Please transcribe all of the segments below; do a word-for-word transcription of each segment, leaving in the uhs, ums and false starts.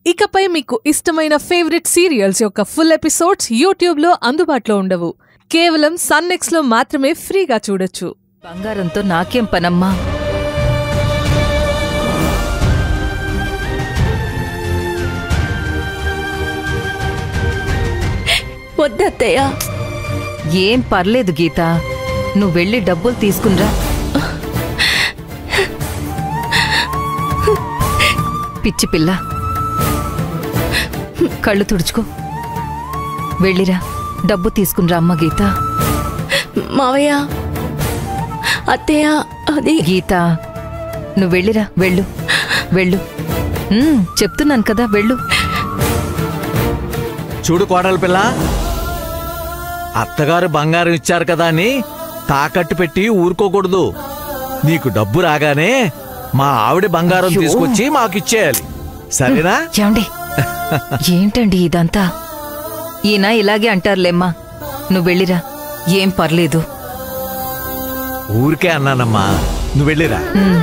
ఇకపై మీకు ఇష్టమైన ఫేవరెట్ సీరియల్స్ యొక్క ఫుల్ ఎపిసోడ్స్ యూట్యూబ్లో అందుబాటులో ఉండవు. కేవలం సన్నెక్స్లో మాత్రమే ఫ్రీగా చూడొచ్చు. బంగారంతో నాకేం పనమ్మా? వద్దత్తయ్య. ఏం పర్లేదు గీత, నువ్వు వెళ్ళి డబ్బులు తీసుకునిరా. పిచ్చి పిల్ల, కళ్ళు తుడుచుకో, వెళ్ళిరా, డబ్బు తీసుకునిరా అమ్మ. గీత. మావయ్య, అత్తయ్య, అది గీత, నువ్వు వెళ్ళిరా, వెళ్ళు వెళ్ళు, చెప్తున్నాను కదా, వెళ్ళు. చూడు కోడలి పిల్ల, అత్తగారు బంగారం ఇచ్చారు కదా అని తాకట్టు పెట్టి ఊరుకోకూడదు. నీకు డబ్బు రాగానే మా ఆవిడ బంగారం తీసుకొచ్చి మాకిచ్చేయాలి, సరేనా? ఏమండి, ఏంటండి ఇదంతా? ఈయన ఇలాగే అంటారులేమ్మా, నువ్వు వెళ్ళిరా, ఏం పర్లేదు. ఊరికే అన్నానమ్మా, నువ్వు వెళ్ళిరా.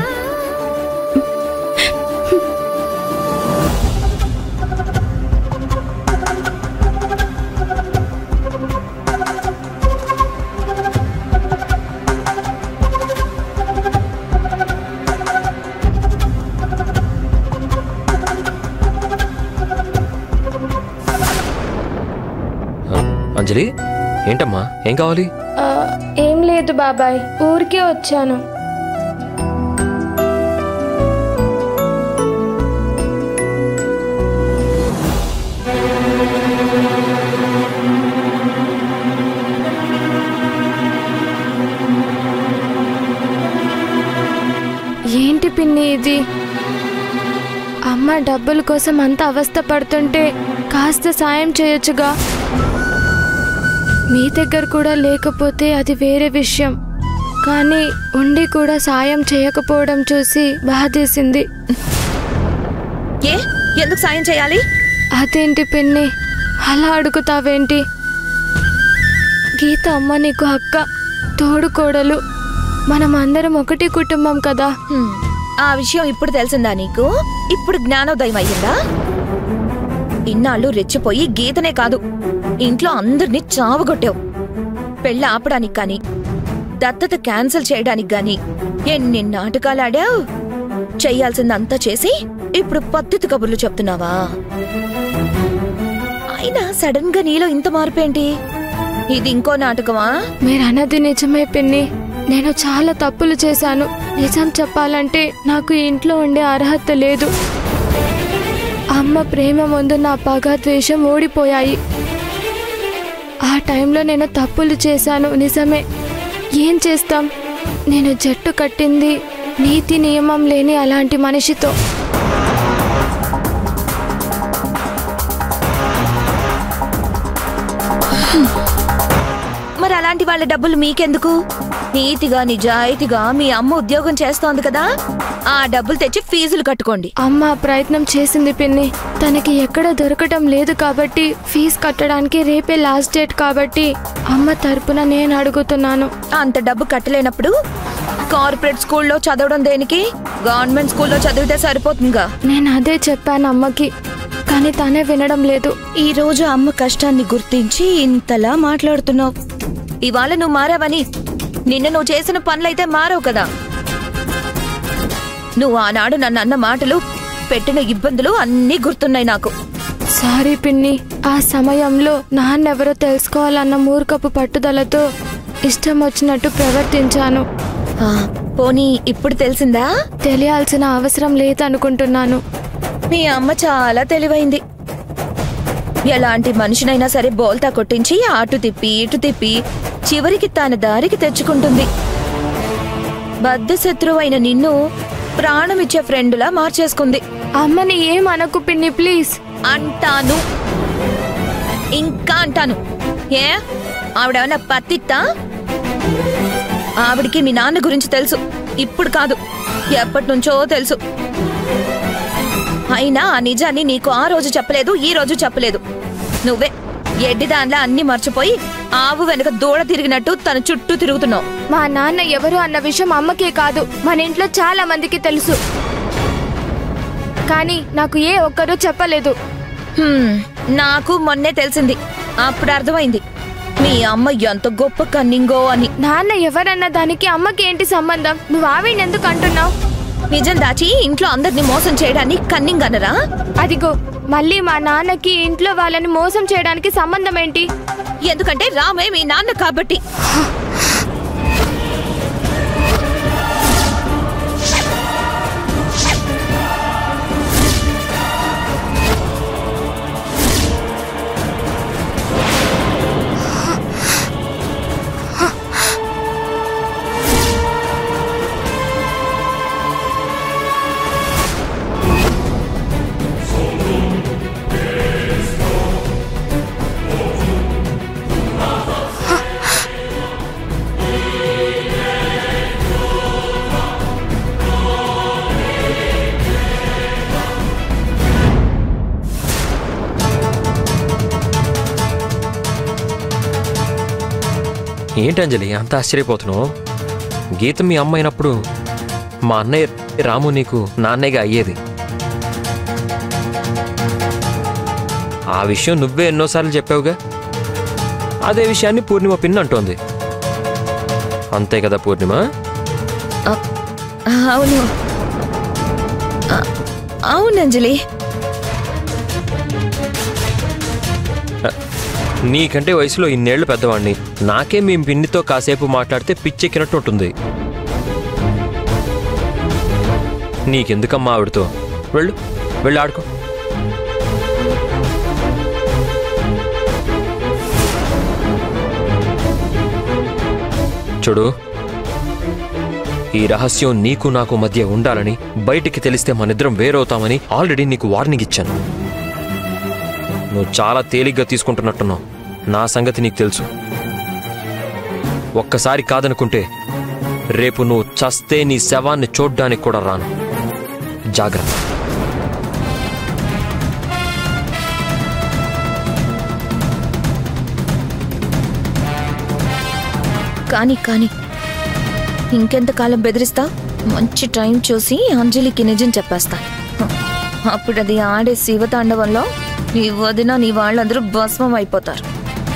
అంజలి, ఏంటమ్మా, ఏం కావాలి? ఏం లేదు బాబాయ్, ఊరికే వచ్చాను. ఏంటి పిన్ని ఇది? అమ్మ డబ్బుల కోసం అంత అవస్థ పడుతుంటే కాస్త సాయం చేయొచ్చుగా. మీ దగ్గర కూడా లేకపోతే అది వేరే విషయం, కానీ ఉండి కూడా సాయం చేయకపోవడం చూసి బాధేసింది. ఏ ఎందుకు సాయం చేయాలి? అదేంటి పిన్ని, అలా అడుగుతావేంటి? గీత అమ్మ నీకు అక్క, తోడుకోడలు, మనం అందరం ఒకటి కుటుంబం కదా. ఆ విషయం ఇప్పుడు తెలిసిందా నీకు? ఇప్పుడు జ్ఞానోదయం అయ్యిందా? ఇన్నాళ్ళు రెచ్చిపోయి గీతనే కాదు, ఇంట్లో అందరినీ చావగొట్టావు. పెళ్ళి ఆపడానికి కానీ, దత్తత క్యాన్సిల్ చేయడానికి గాని ఎన్ని నాటకాలాడావు. చెయ్యాల్సిందంతా చేసి ఇప్పుడు పద్ధతి కబుర్లు చెప్తున్నావా? అయినా సడన్ గా నీలో ఇంత మార్పేంటి? ఇది ఇంకో నాటకమా? మీరన్నది నిజమే పిన్ని, నేను చాలా తప్పులు చేశాను. నిజం చెప్పాలంటే నాకు ఇంట్లో ఉండే అర్హత లేదు. అమ్మ ప్రేమ ముందు నా పగ, ద్వేషం ఓడిపోయాయి. ఆ టైంలో నేను తప్పులు చేశాను, నిజమే. ఏం చేస్తాం, నేను జట్టు కట్టింది నీతి నియమం లేని అలాంటి మనిషితో. మరి అలాంటి వాళ్ళ డబ్బులు మీకెందుకు? నీతిగా నిజాయితీగా మీ అమ్మ ఉద్యోగం చేస్తోంది కదా, ఆ డబ్బులు తెచ్చి ఫీజులు కట్టుకోండి. అమ్మ ప్రయత్నం చేసింది పిన్ని, తనకి ఎక్కడ దొరకటం లేదు కాబట్టి ఫీజు కట్టడానికి రేపే లాస్ట్ డేట్ కాబట్టి అమ్మ తరపున నేను అడుగుతున్నాను. అంత డబ్బు కట్టలేనప్పుడు కార్పొరేట్ స్కూల్లో చదవడం దేనికి? గవర్నమెంట్ స్కూల్లో చదివితే సరిపోతుందిగా. నేను అదే చెప్పాను అమ్మకి, కానీ తనే వినడం లేదు. ఈ రోజు అమ్మ కష్టాన్ని గుర్తించి ఇంతలా మాట్లాడుతున్నావు. ఇవాళ నువ్వు మారావని నిన్న నువ్వు చేసిన పనులైతే మారవు కదా. నువ్వు ఆనాడు నన్ను అన్న మాటలు, పెట్టిన ఇబ్బందులు అన్నీ గుర్తున్నాయి నాకు. సారీ పిన్ని, ఆ సమయంలో నాన్నెవరో తెలుసుకోవాలన్న మూర్ఖపు పట్టుదలతో ఇష్టం వచ్చినట్టు ప్రవర్తించాను. పోనీ ఇప్పుడు తెలిసిందా? తెలియాల్సిన అవసరం లేదనుకుంటున్నాను. మీ అమ్మ చాలా తెలివైంది. ఎలాంటి మనిషినైనా సరే బోల్తా కొట్టించి అటు తిప్పి ఇటు తిప్పి చివరికి తన దారికి తెచ్చుకుంటుంది. బద్ధ శత్రువైన నిన్ను ప్రాణమిచ్చే ఫ్రెండ్లా మార్చేసుకుంది. అమ్మని ఏమనకు పిన్ని ప్లీజ్. అంటాను, ఇంకా అంటాను. ఏ ఆవిడేమన్నా పత్తిత్తా? ఆవిడికి మీ నాన్న గురించి తెలుసు, ఇప్పుడు కాదు ఎప్పటి నుంచో తెలుసు. అయినా ఆ నిజాన్ని నీకు ఆ రోజు చెప్పలేదు, ఈ రోజు చెప్పలేదు. నువ్వే ఎడ్డిదాన్లా అన్ని మర్చిపోయి ఆవు వెనక దూడ తిరిగినట్టు తన చుట్టూ తిరుగుతున్నావు. మా నాన్న ఎవరు అన్న విషయం అమ్మకే కాదు, మన ఇంట్లో చాలా మందికి తెలుసు. కానీ నాకు ఏ ఒక్కరూ చెప్పలేదు. హ్మ్, నాకు మొన్నే తెలిసింది. అప్పుడు అర్థమైంది మీ అమ్మ ఎంత గొప్ప కన్నింగో అని. నాన్న ఎవరన్న దానికి అమ్మకి ఏంటి సంబంధం? నువ్వు ఆవిడని ఎందుకు అంటున్నావు? నిజం దాచి ఇంట్లో అందరిని మోసం చేయడాన్ని కన్నింగ్ అనరా? అదిగో మళ్ళీ మా నాన్నకి ఇంట్లో వాళ్ళని మోసం చేయడానికి సంబంధం ఏంటి? ఎందుకంటే రామే మీ నాన్న కాబట్టి. ఏంటంజలి అంత ఆశ్చర్యపోతున్నావు? గీత మీ అమ్మ అయినప్పుడు మా అన్నయ్య రాము నీకు నాన్నయ్యగా అయ్యేది. ఆ విషయం నువ్వే ఎన్నోసార్లు చెప్పావుగా. అదే విషయాన్ని పూర్ణిమ పిన్ అంటోంది. అంతే కదా పూర్ణిమ? అవును అవును అంజలి. నీకంటే వయసులో ఇన్నేళ్లు పెద్దవాణ్ణి. నాకే మీ పిన్నితో కాసేపు మాట్లాడితే పిచ్చెక్కినట్టు ఉంటుంది. నీకెందుకమ్మా ఆవిడతో? వెళ్ళు వెళ్ళి ఆడుకో. చూడు, ఈ రహస్యం నీకు నాకు మధ్య ఉండాలని, బయటికి తెలిస్తే మనిద్దరం వేరవుతామని ఆల్రెడీ నీకు వార్నింగ్ ఇచ్చాను. నువ్వు చాలా తేలిగ్గా తీసుకుంటున్నట్టున్నావు. నా సంగతి నీకు తెలుసు. ఒక్కసారి కాదనుకుంటే రేపు నువ్వు చస్తే నీ శవాన్ని చూడ్డానికి కూడా రాను. జాగ్రత్త. కానీ కానీ ఇంకెంతకాలం బెదిరిస్తా? మంచి టైం చూసి అంజలికి నిజం చెప్పేస్తా. అప్పుడు అది ఆడే శివతాండవంలో నీ వదిన నీ వాళ్ళందరూ భస్మం అయిపోతారు.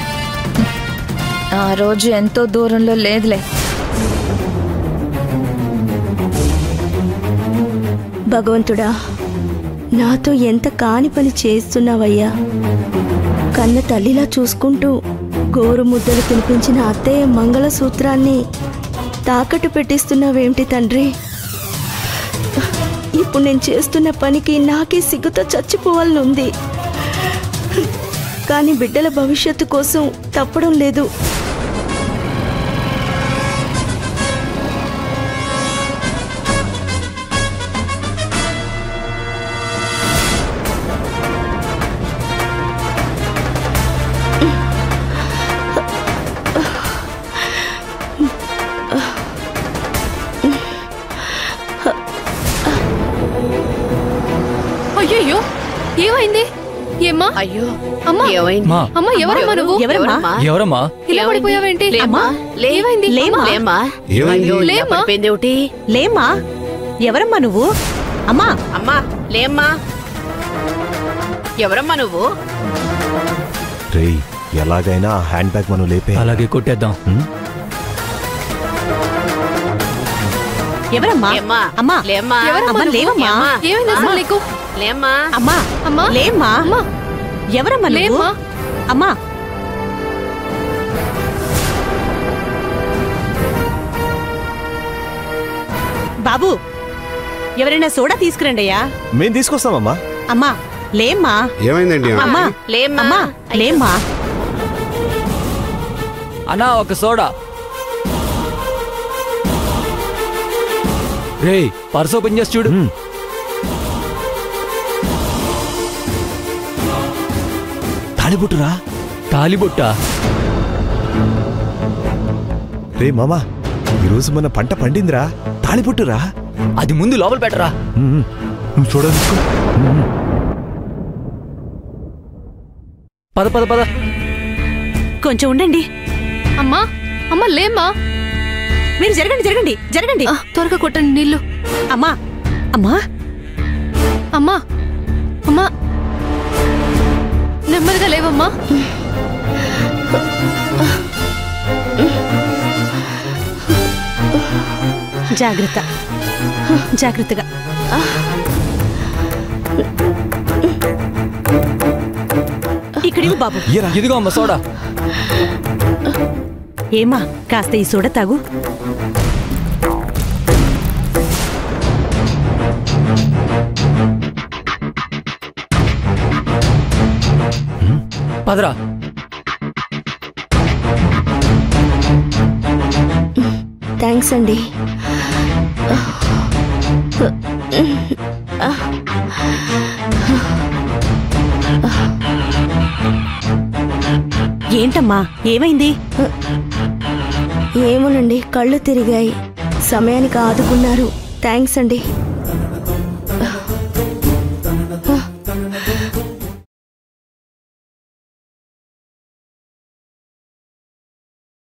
ఆ రోజు ఎంతో దూరంలో లేదులే. భగవంతుడా, నాతో ఎంత కాని పని చేస్తున్నావయ్యా. కన్న తల్లిలా చూసుకుంటూ గోరు ముద్దలు తినిపించిన అత్తయ్య మంగళసూత్రాన్ని తాకట్టు పెట్టిస్తున్నావేమిటి తండ్రి? ఇప్పుడు నేను చేస్తున్న పనికి నాకే సిగ్గుతో చచ్చిపోవాలనుంది. కానీ బిడ్డల భవిష్యత్తు కోసం తప్పడం లేదు. అయ్యో ఏమైంది? ఏమ్మా? అయ్యో అమ్మా, ఏమైంది? అమ్మా ఎవరమ్మా నువ్వు? ఎవరమ్మా? ఎవరమ్మా? ఇలా పడిపోయావేంటి? లేమ్మా, లే. ఏమైంది? లేమ్మా. ఏమైంది? అయ్యో, ఇలా లేమ్మా. పడిపోయిందేమిటి? లేమ్మా, ఎవరమ్మా నువ్వు? అమ్మా అమ్మా లేమ్మా. ఎవరమ్మా నువ్వు? రేయ్, ఎలాగైనా ఆ హ్యాండ్ బ్యాగ్ మనం లేపే. అలాగే కొట్టేద్దాం. ఎవరమ్మా? ఏమ్మా? అమ్మా లేమ్మా. ఎవరమ్మా అమ్మా, నువ్వు? లేవమ్మా. ఏమ్మా? ఏమైంది అసలు నీకు? లేమ్మా. అమ్మా అమ్మా లేమ్మా. అమ్మా ఎవరమ్మా నువ్వు? లేమ్మా. అమ్మా బాబు, ఎవరైనా సోడా తీసుకురండి అయ్యా. మేం తీసుకొస్తామమ్మా. అమ్మా లేమ్మా. ఏమైందండి? అమ్మా లేమ్మా. అమ్మా లేమ్మా. అన్నా ఒక సోడా. రే పర్స్ ఓపెన్ చేసి చూడు. తాళిబుట్టురా. తాలిబుట్ట. రే మామా, ఈరోజు మన పంట పండిందిరా. తాళిబుట్టురా. అది ముందు లోపల పెట్టరా. నువ్వు చూడాలి. పద పద పద. కొంచెం ఉండండి. అమ్మా అమ్మా లేమ్మా. మీరు జరగండి జరగండి జరగండి. త్వరగా కొట్టండి నీళ్ళు. అమ్మా అమ్మా అమ్మా అమ్మా నెమ్మదిగా లేవమ్మా. జాగ్రత్త జాగ్రత్తగా. ఇక్కడి బాబు. ఇదిగో అమ్మ సోడా. ఏమా కాస్త ఈ సోడా తాగు. పదరా. థ్యాంక్స్ అండి. ఏంటమ్మా ఏమైంది? ఏమోనండి, కళ్ళు తిరిగాయి. సమయానికి ఆదుకున్నారు. థ్యాంక్స్ అండి.